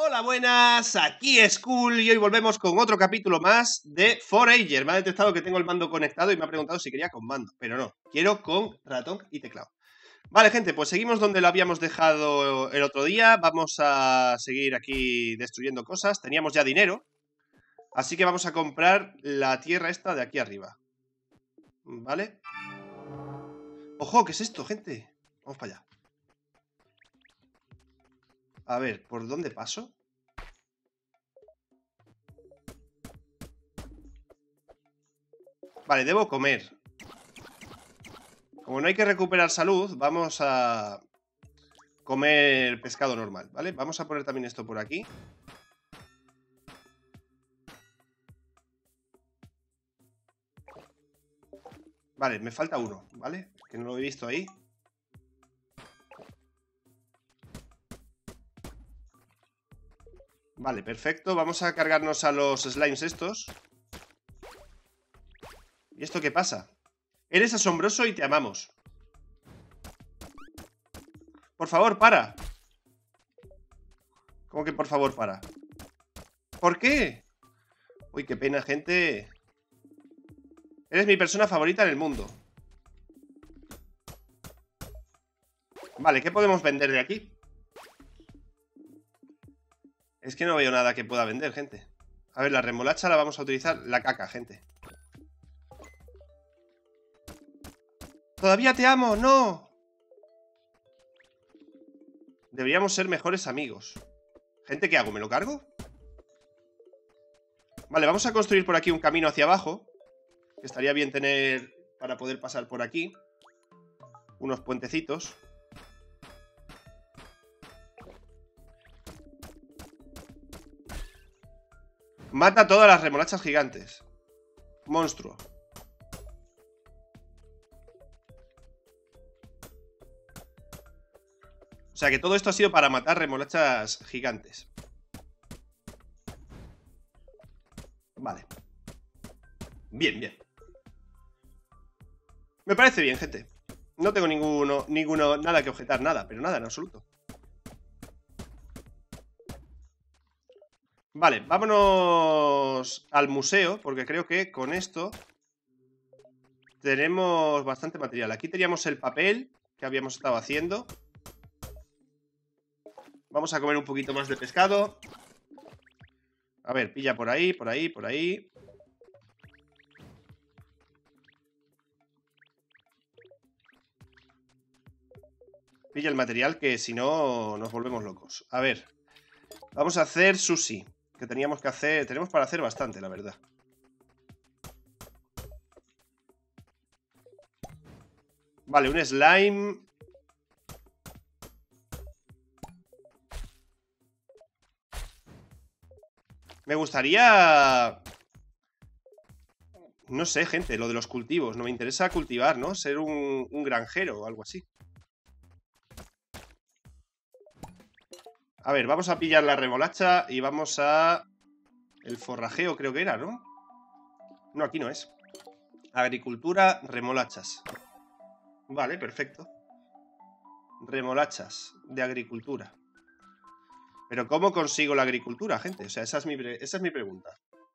Hola, buenas, aquí es Cool y hoy volvemos con otro capítulo más de Forager. Me ha detectado que tengo el mando conectado y me ha preguntado si quería con mando, pero no, quiero con ratón y teclado. Vale, gente, pues seguimos donde lo habíamos dejado el otro día. Vamos a seguir aquí destruyendo cosas. Teníamos ya dinero, así que vamos a comprar la tierra esta de aquí arriba. ¿Vale? ¡Ojo! ¿Qué es esto, gente? Vamos para allá. A ver, ¿por dónde paso? Vale, debo comer. Como no hay que recuperar salud, vamos a comer pescado normal, ¿vale? Vamos a poner también esto por aquí. Vale, me falta uno, ¿vale? Que no lo he visto ahí. Vale, perfecto. Vamos a cargarnos a los slimes estos. ¿Y esto qué pasa? Eres asombroso y te amamos. Por favor, para. ¿Cómo que por favor, para? ¿Por qué? Uy, qué pena, gente. Eres mi persona favorita en el mundo. Vale, ¿qué podemos vender de aquí? Es que no veo nada que pueda vender, gente. A ver, la remolacha la vamos a utilizar. La caca, gente. ¡Todavía te amo! ¡No! Deberíamos ser mejores amigos. Gente, ¿qué hago? ¿Me lo cargo? Vale, vamos a construir por aquí un camino hacia abajo. Que estaría bien tener para poder pasar por aquí. Unos puentecitos. Mata todas las remolachas gigantes. Monstruo. O sea que todo esto ha sido para matar remolachas gigantes. Vale. Bien, bien. Me parece bien, gente. No tengo nada que objetar, nada, pero nada en absoluto. Vale, vámonos al museo, porque creo que con esto tenemos bastante material. Aquí teníamos el papel que habíamos estado haciendo. Vamos a comer un poquito más de pescado. A ver, pilla por ahí, por ahí, por ahí. Pilla el material, que si no nos volvemos locos. A ver, vamos a hacer sushi, que teníamos que hacer. Tenemos para hacer bastante, la verdad. Vale, un slime. Me gustaría... No sé, gente, lo de los cultivos. No me interesa cultivar, ¿no? Ser un granjero o algo así. A ver, vamos a pillar la remolacha y vamos a... El forrajeo creo que era, ¿no? No, aquí no es. Agricultura, remolachas. Vale, perfecto. Remolachas de agricultura. Pero ¿cómo consigo la agricultura, gente? O sea, esa es mi pregunta.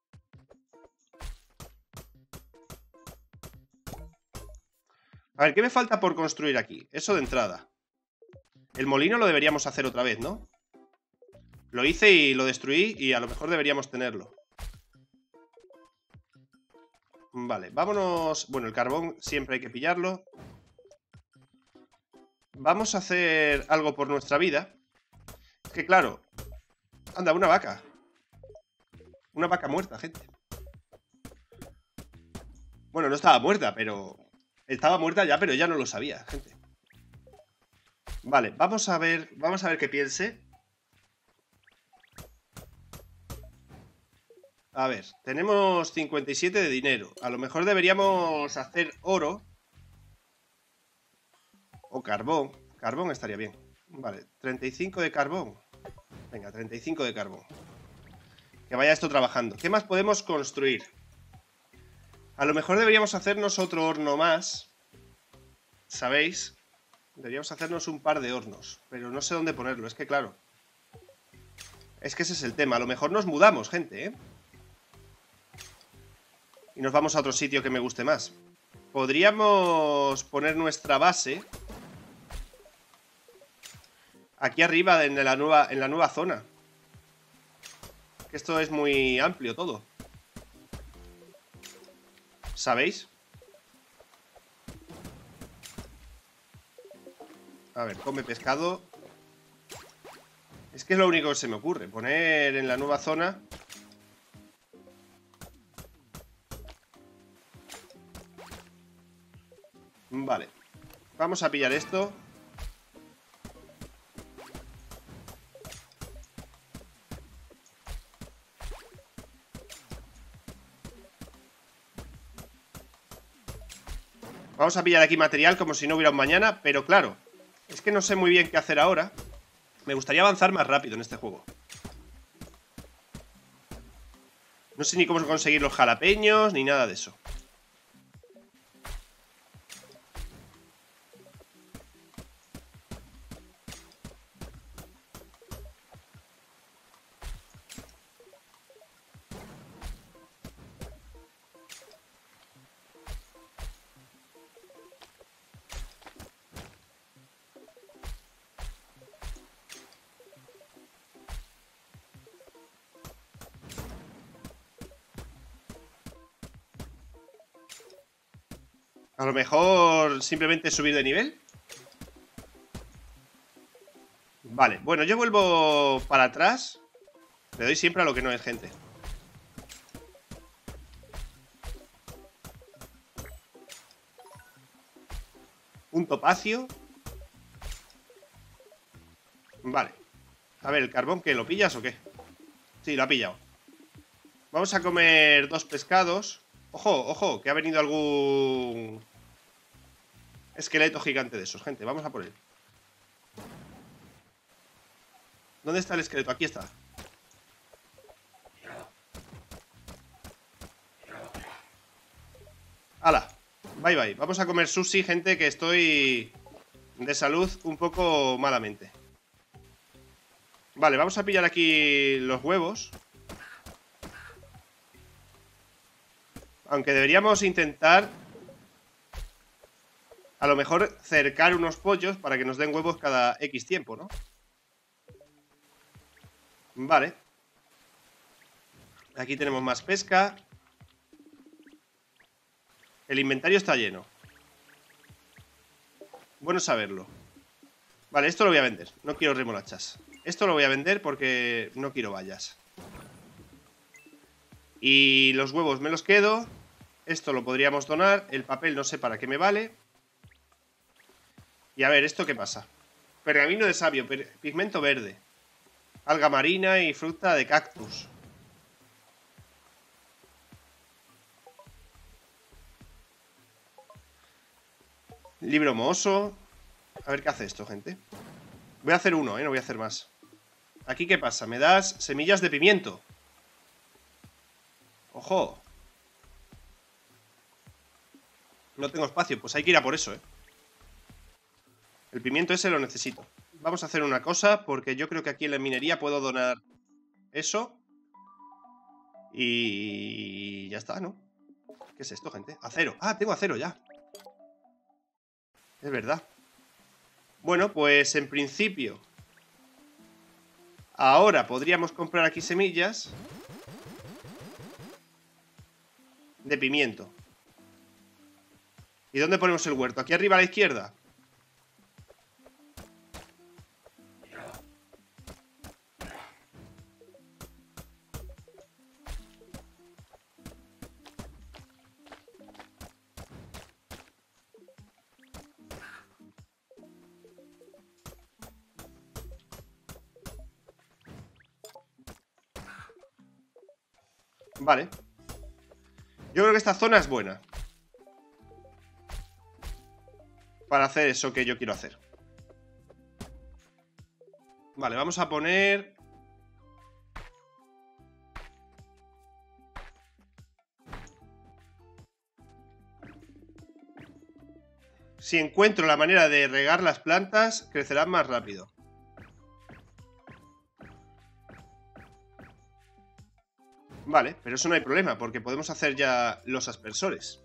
A ver, ¿qué me falta por construir aquí? Eso de entrada. El molino lo deberíamos hacer otra vez, ¿no? Lo hice y lo destruí y a lo mejor deberíamos tenerlo. Vale, vámonos... Bueno, el carbón siempre hay que pillarlo. Vamos a hacer algo por nuestra vida. Es que claro... Anda, una vaca. Una vaca muerta, gente. Bueno, no estaba muerta, pero... Estaba muerta ya, pero ya no lo sabía, gente. Vale, vamos a ver qué piense. A ver, tenemos 57 de dinero. A lo mejor deberíamos hacer oro. O carbón. Carbón estaría bien. Vale, 35 de carbón. Venga, 35 de carbón. Que vaya esto trabajando. ¿Qué más podemos construir? A lo mejor deberíamos hacernos otro horno más. ¿Sabéis? Deberíamos hacernos un par de hornos. Pero no sé dónde ponerlo, es que claro. Es que ese es el tema. A lo mejor nos mudamos, gente, ¿eh? Y nos vamos a otro sitio que me guste más. Podríamos poner nuestra base aquí arriba en la nueva zona. Que esto es muy amplio todo. ¿Sabéis? A ver, come pescado. Es que es lo único que se me ocurre. Poner en la nueva zona. Vale. Vamos a pillar esto. Vamos a pillar aquí material como si no hubiera un mañana. Pero claro, es que no sé muy bien qué hacer ahora. Me gustaría avanzar más rápido en este juego. No sé ni cómo conseguir los jalapeños, ni nada de eso. A lo mejor simplemente subir de nivel. Vale, bueno, yo vuelvo para atrás. Le doy siempre a lo que no es, gente. Un topacio. Vale. A ver, ¿el carbón qué? ¿Lo pillas o qué? Sí, lo ha pillado. Vamos a comer 2 pescados. Ojo, ojo, que ha venido algún esqueleto gigante de esos, gente. Vamos a por él. ¿Dónde está el esqueleto? Aquí está. ¡Hala! Bye bye. Vamos a comer sushi, gente, que estoy de salud un poco malamente. Vale, vamos a pillar aquí los huevos. Aunque deberíamos intentar a lo mejor cercar unos pollos para que nos den huevos cada X tiempo, ¿no? Vale. Aquí tenemos más pesca. El inventario está lleno. Bueno saberlo. Vale, esto lo voy a vender. No quiero remolachas. Esto lo voy a vender porque no quiero bayas. Y los huevos me los quedo. Esto lo podríamos donar. El papel no sé para qué me vale. Y a ver, ¿esto qué pasa? Pergamino de sabio, pigmento verde, alga marina y fruta de cactus. Libro mohoso. A ver qué hace esto, gente. Voy a hacer uno, no voy a hacer más. ¿Aquí qué pasa? Me das semillas de pimiento. ¡Ojo! No tengo espacio, pues hay que ir a por eso, El pimiento ese lo necesito. Vamos a hacer una cosa, porque yo creo que aquí en la minería puedo donar eso. Y ya está, ¿no? ¿Qué es esto, gente? Acero. Ah, tengo acero ya. Es verdad. Bueno, pues en principio ahora podríamos comprar aquí semillas de pimiento. ¿Y dónde ponemos el huerto? ¿Aquí arriba a la izquierda? Vale. Yo creo que esta zona es buena para hacer eso que yo quiero hacer. Vale, vamos a poner... Si encuentro la manera de regar las plantas, crecerán más rápido. Vale, pero eso no hay problema, porque podemos hacer ya los aspersores.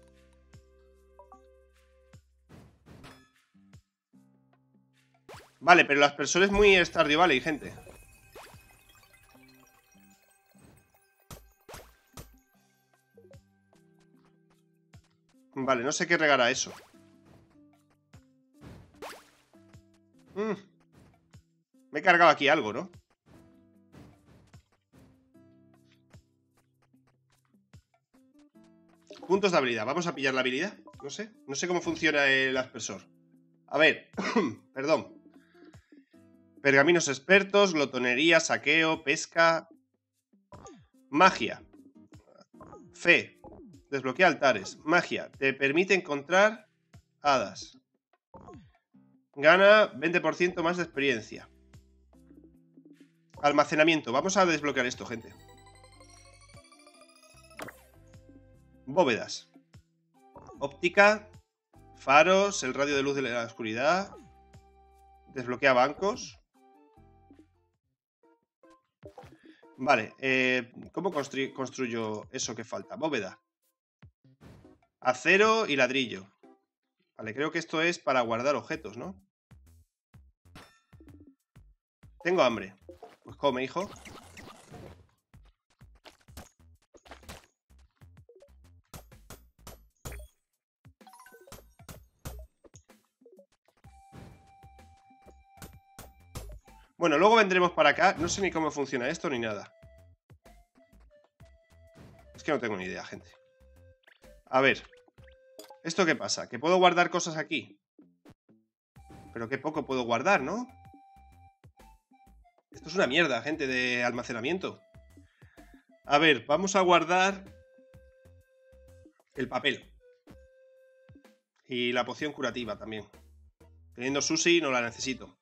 Vale, pero el aspersor es muy Stardew Valley, gente. Vale, no sé qué regará eso. Me he cargado aquí algo, ¿no? Puntos de habilidad. Vamos a pillar la habilidad. No sé cómo funciona el aspersor. A ver, perdón. Pergaminos expertos, glotonería, saqueo, pesca. Magia. Fe. Desbloquea altares. Magia. Te permite encontrar hadas. Gana 20% más de experiencia. Almacenamiento. Vamos a desbloquear esto, gente. Bóvedas. Óptica. Faros. El radio de luz de la oscuridad. Desbloquea bancos. Vale. ¿Cómo construyo eso que falta? Bóveda. Acero y ladrillo. Vale, creo que esto es para guardar objetos, ¿no? Tengo hambre. Pues come, hijo. Bueno, luego vendremos para acá. No sé ni cómo funciona esto ni nada. Es que no tengo ni idea, gente. A ver. ¿Esto qué pasa? ¿Que puedo guardar cosas aquí? Pero qué poco puedo guardar, ¿no? Esto es una mierda, gente, de almacenamiento. A ver, vamos a guardar el papel. Y la poción curativa también. Teniendo sushi no la necesito.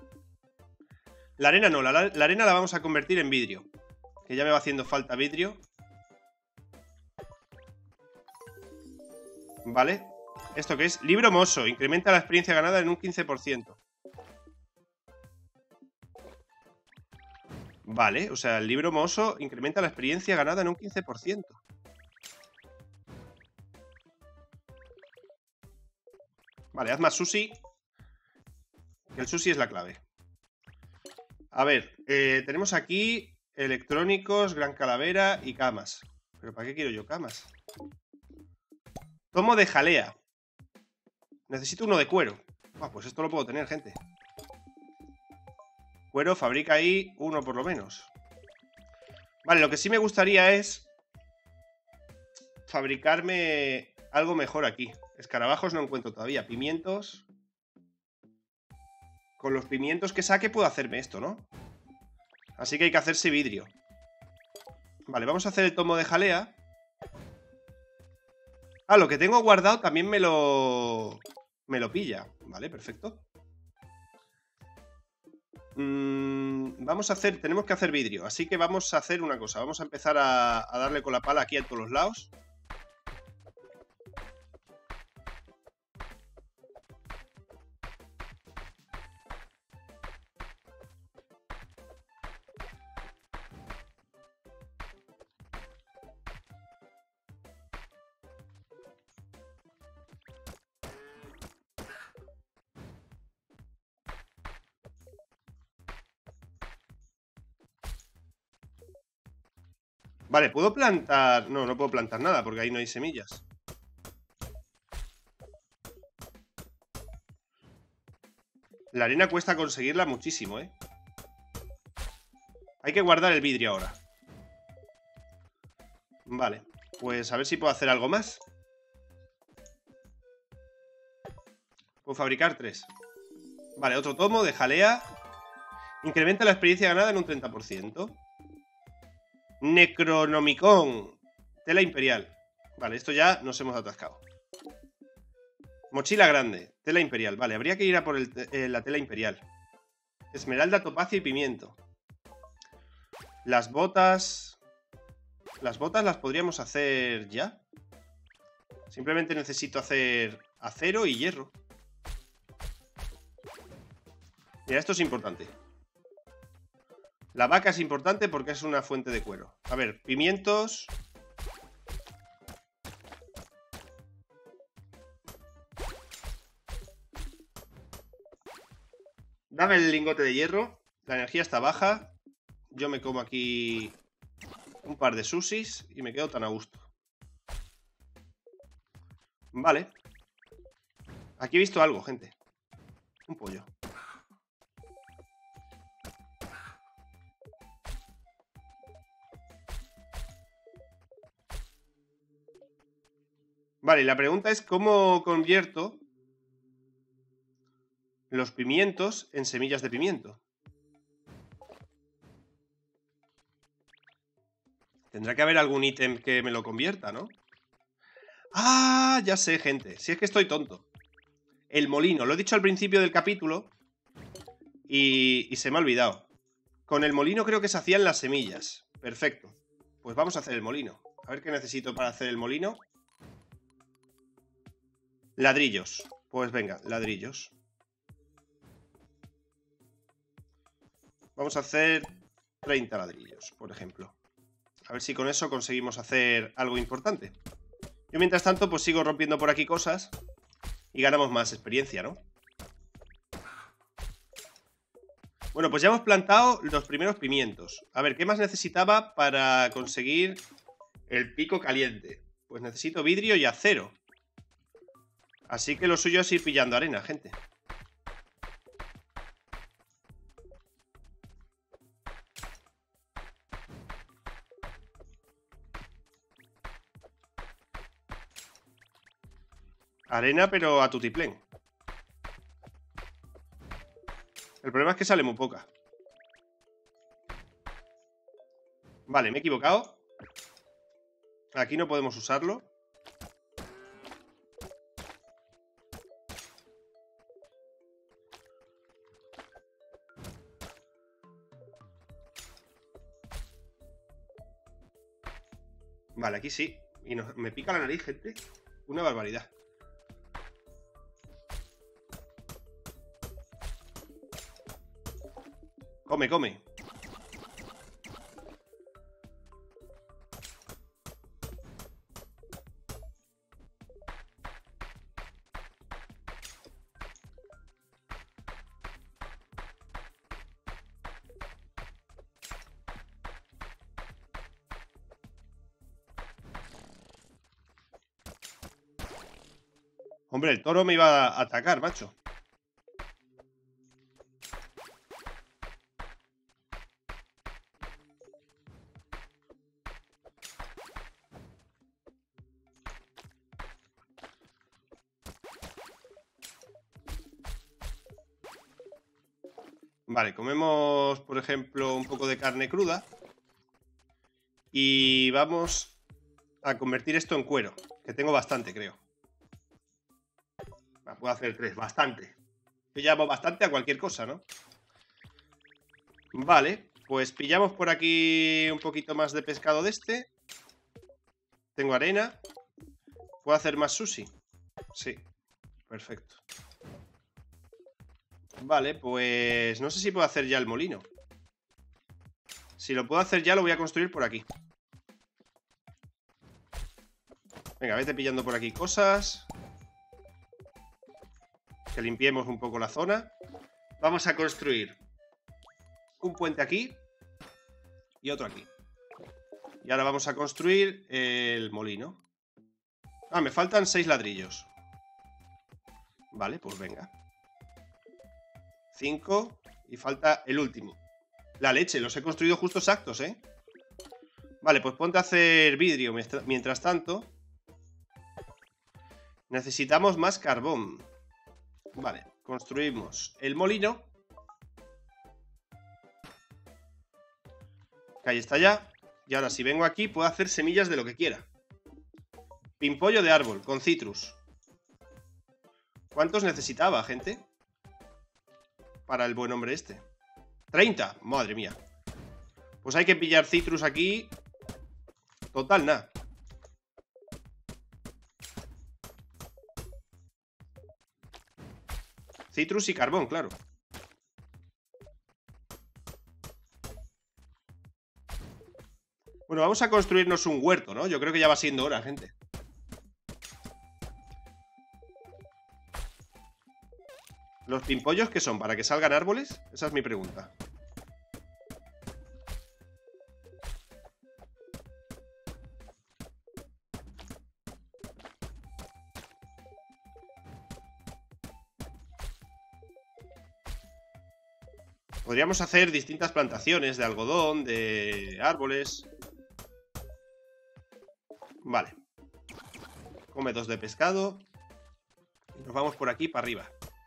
La arena no, la arena la vamos a convertir en vidrio. Que ya me va haciendo falta vidrio. Vale. ¿Esto qué es? Libro mozo. Incrementa la experiencia ganada en un 15%. Vale, o sea, el libro mozo incrementa la experiencia ganada en un 15%. Vale, haz más sushi. Que el sushi es la clave. A ver, tenemos aquí electrónicos, gran calavera y camas. ¿Pero para qué quiero yo camas? Tomo de jalea. Necesito uno de cuero. Pues esto lo puedo tener, gente. Cuero, fabrica ahí uno por lo menos. Vale, lo que sí me gustaría es fabricarme algo mejor aquí. Escarabajos no encuentro todavía. Pimientos. Con los pimientos que saque puedo hacerme esto, ¿no? Así que hay que hacerse vidrio. Vale, vamos a hacer el tomo de jalea. Ah, lo que tengo guardado también me lo pilla. Vale, perfecto. Vamos a hacer... Tenemos que hacer vidrio. Así que vamos a hacer una cosa. Vamos a empezar a darle con la pala aquí a todos los lados. Vale, ¿puedo plantar? No, no puedo plantar nada porque ahí no hay semillas. La arena cuesta conseguirla muchísimo, ¿eh? Hay que guardar el vidrio ahora. Vale, pues a ver si puedo hacer algo más. Puedo fabricar 3. Vale, otro tomo de jalea. Incrementa la experiencia ganada en un 30%. Necronomicon. Tela imperial. Vale, esto ya nos hemos atascado. Mochila grande. Tela imperial. Vale, habría que ir a por la tela imperial. Esmeralda, topacio y pimiento. Las botas... Las botas las podríamos hacer ya. Simplemente necesito hacer acero y hierro. Mira, esto es importante. La vaca es importante porque es una fuente de cuero. A ver, pimientos. Dame el lingote de hierro. La energía está baja. Yo me como aquí un par de sushis y me quedo tan a gusto. Vale. Aquí he visto algo, gente. Un pollo. Vale, la pregunta es ¿cómo convierto los pimientos en semillas de pimiento? Tendrá que haber algún ítem que me lo convierta, ¿no? ¡Ah! Ya sé, gente. Si es que estoy tonto. El molino. Lo he dicho al principio del capítulo y se me ha olvidado. Con el molino creo que se hacían las semillas. Perfecto. Pues vamos a hacer el molino. A ver qué necesito para hacer el molino. Ladrillos. Pues venga, ladrillos. Vamos a hacer 30 ladrillos, por ejemplo. A ver si con eso conseguimos hacer algo importante. Yo mientras tanto pues sigo rompiendo por aquí cosas y ganamos más experiencia, ¿no? Bueno, pues ya hemos plantado los primeros pimientos. A ver, ¿qué más necesitaba para conseguir el pico caliente? Pues necesito vidrio y acero. Así que lo suyo es ir pillando arena, gente. Arena, pero a tutiplén. El problema es que sale muy poca. Vale, me he equivocado. Aquí no podemos usarlo. Vale, aquí sí. Y me pica la nariz, gente. Una barbaridad. Come, come. Hombre, el toro me iba a atacar, macho. Vale, comemos, por ejemplo, un poco de carne cruda. Y vamos a convertir esto en cuero, que tengo bastante, creo. Puedo hacer 3, bastante. Yo llamo bastante a cualquier cosa, ¿no? Vale, pues pillamos por aquí un poquito más de pescado de este. Tengo arena. ¿Puedo hacer más sushi? Sí, perfecto. Vale, pues no sé si puedo hacer ya el molino. Si lo puedo hacer ya, lo voy a construir por aquí. Venga, vete pillando por aquí cosas. Que limpiemos un poco la zona. Vamos a construir un puente aquí y otro aquí. Y ahora vamos a construir el molino. Ah, me faltan 6 ladrillos. Vale, pues venga. 5 y falta el último. La leche, los he construido justo exactos, ¿eh? Vale, pues ponte a hacer vidrio mientras tanto. Necesitamos más carbón. Vale, construimos el molino. Que ahí está ya. Y ahora si vengo aquí puedo hacer semillas de lo que quiera. Pimpollo de árbol, con citrus. ¿Cuántos necesitaba, gente? Para el buen hombre este. 30, madre mía. Pues hay que pillar citrus aquí. Total, nada. Citrus y carbón, claro. Bueno, vamos a construirnos un huerto, ¿no? Yo creo que ya va siendo hora, gente. ¿Los pimpollos qué son? ¿Para que salgan árboles? Esa es mi pregunta. Podríamos hacer distintas plantaciones de algodón, de árboles. Vale. Come 2 de pescado. Y nos vamos por aquí para arriba.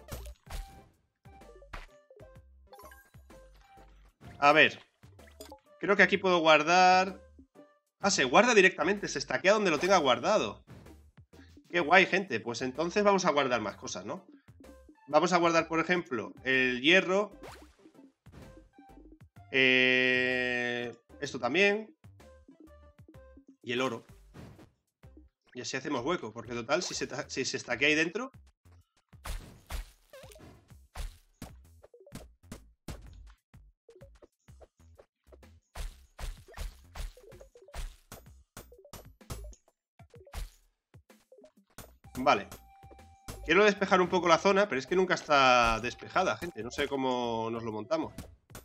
A ver. Creo que aquí puedo guardar... Ah, se guarda directamente, se estaquea donde lo tenga guardado. Qué guay, gente. Pues entonces vamos a guardar más cosas, ¿no? Vamos a guardar, por ejemplo, el hierro. Esto también. Y el oro. Y así hacemos hueco, porque total, si se estaquea ahí dentro... Vale. Quiero despejar un poco la zona, pero es que nunca está despejada, gente. No sé cómo nos lo montamos.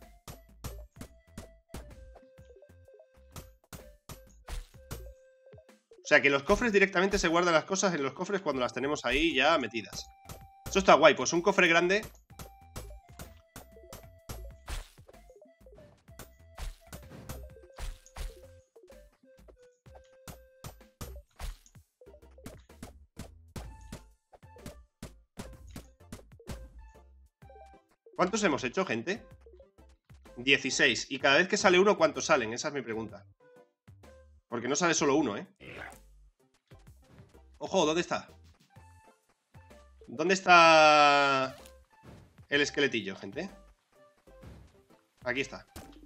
O sea, que en los cofres directamente se guardan las cosas en los cofres cuando las tenemos ahí ya metidas. Eso está guay, pues un cofre grande. ¿Cuántos hemos hecho, gente? 16. Y cada vez que sale uno, ¿cuántos salen? Esa es mi pregunta. Porque no sale solo uno, ¿eh? Ojo, ¿dónde está? ¿Dónde está el esqueletillo, gente? Aquí está.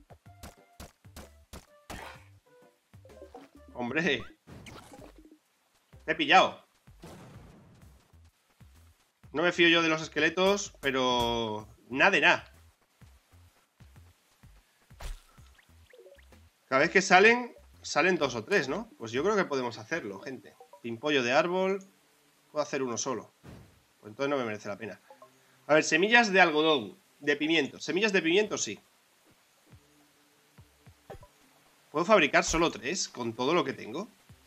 ¡Hombre! Te he pillado. No me fío yo de los esqueletos, pero... nada de nada. Cada vez que salen 2 o 3, ¿no? Pues yo creo que podemos hacerlo, gente. Pimpollo de árbol. Puedo hacer uno solo. Pues entonces no me merece la pena. A ver, semillas de algodón. De pimiento. Semillas de pimiento, sí. ¿Puedo fabricar solo 3 con todo lo que tengo?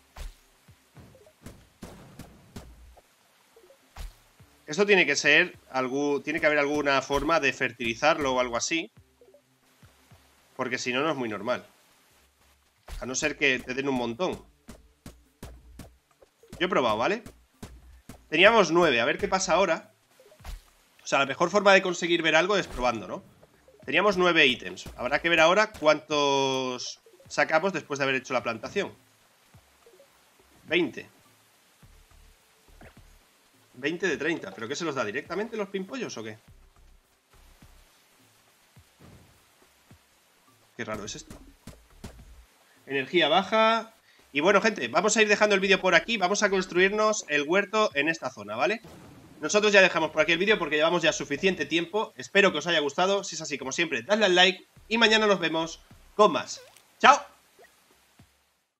Esto tiene que ser tiene que haber alguna forma de fertilizarlo o algo así. Porque si no, no es muy normal. A no ser que te den un montón. Yo he probado, ¿vale? Teníamos 9, a ver qué pasa ahora. O sea, la mejor forma de conseguir ver algo es probando, ¿no? Teníamos 9 ítems. Habrá que ver ahora cuántos sacamos después de haber hecho la plantación. 20. 20 de 30. ¿Pero qué se los da? ¿Directamente los pimpollos o qué? Qué raro es esto. Energía baja. Y bueno, gente, vamos a ir dejando el vídeo por aquí. Vamos a construirnos el huerto en esta zona, ¿vale? Nosotros ya dejamos por aquí el vídeo porque llevamos ya suficiente tiempo. Espero que os haya gustado. Si es así, como siempre, dadle al like. Y mañana nos vemos con más. ¡Chao!